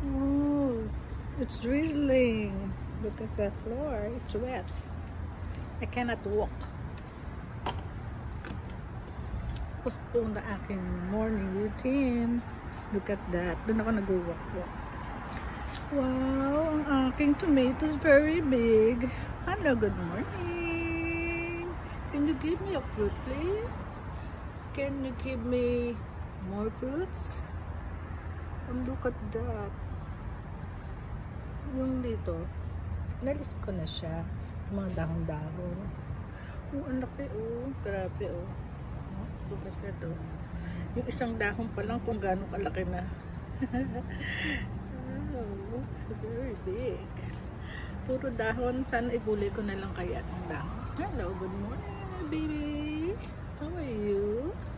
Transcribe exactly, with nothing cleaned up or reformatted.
Oh, it's drizzling. Look at the floor. It's wet. I cannot walk. Postpone the aking morning routine. Look at that. Doon ako nag-walk-walk. Wow, ang aking tomato is very big. Hello, good morning. Can you give me a fruit, please? Can you give me more fruits? And look at that. Yung dito, nalis ko na siya. Mga dahon-dahon. Oh, ang laki oh. Grabe oh. Oh, look at that oh. Yung isang dahon pa lang kung gaano kalaki na. Oh, very big. Puro dahon. Sana igulay ko na lang kaya ang dahon. Hello, good morning, baby. How are you?